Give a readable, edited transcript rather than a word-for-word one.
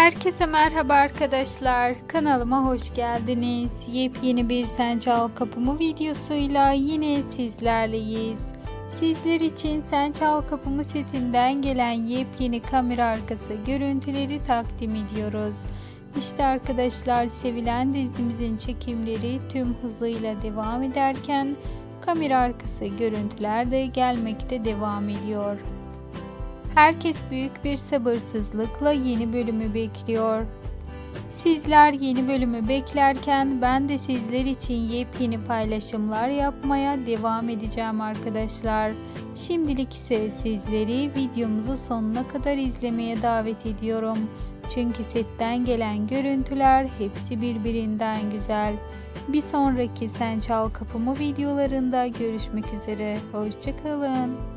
Herkese merhaba arkadaşlar. Kanalıma hoş geldiniz. Yepyeni bir Sen Çal Kapımı videosuyla yine sizlerleyiz. Sizler için Sen Çal Kapımı setinden gelen yepyeni kamera arkası görüntüleri takdim ediyoruz. İşte arkadaşlar, sevilen dizimizin çekimleri tüm hızıyla devam ederken kamera arkası görüntüler de gelmekte devam ediyor. Herkes büyük bir sabırsızlıkla yeni bölümü bekliyor. Sizler yeni bölümü beklerken ben de sizler için yepyeni paylaşımlar yapmaya devam edeceğim arkadaşlar. Şimdilik ise sizleri videomuzu sonuna kadar izlemeye davet ediyorum. Çünkü setten gelen görüntüler hepsi birbirinden güzel. Bir sonraki Sen Çal Kapımı videolarında görüşmek üzere. Hoşça kalın.